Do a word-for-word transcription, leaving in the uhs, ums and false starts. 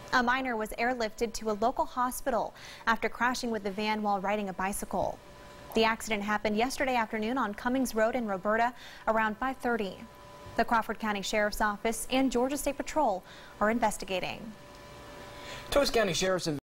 A minor was airlifted to a local hospital after crashing with the van while riding a bicycle. The accident happened yesterday afternoon on Cummings Road in Roberta around five thirty. The Crawford County Sheriff's Office and Georgia State Patrol are investigating. Coast County Sheriff's